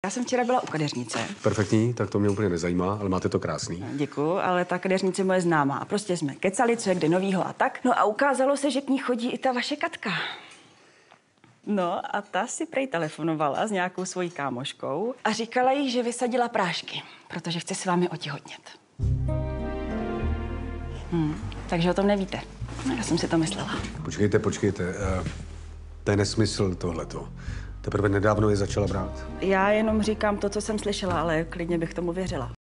Já jsem včera byla u kadeřnice. Perfektní, tak to mě úplně nezajímá, ale máte to krásný. Děkuju, ale ta kadeřnice moje známá. A prostě jsme kecali, co je kde novýho a tak. No a ukázalo se, že k ní chodí i ta vaše Katka. No a ta si prej telefonovala s nějakou svojí kámoškou a říkala jí, že vysadila prášky, protože chce s vámi otěhotnět. Takže o tom nevíte. No, já jsem si to myslela. Počkejte. To je nesmysl tohleto. Teprve nedávno je začala brát. Já jenom říkám to, co jsem slyšela, ale klidně bych tomu věřila.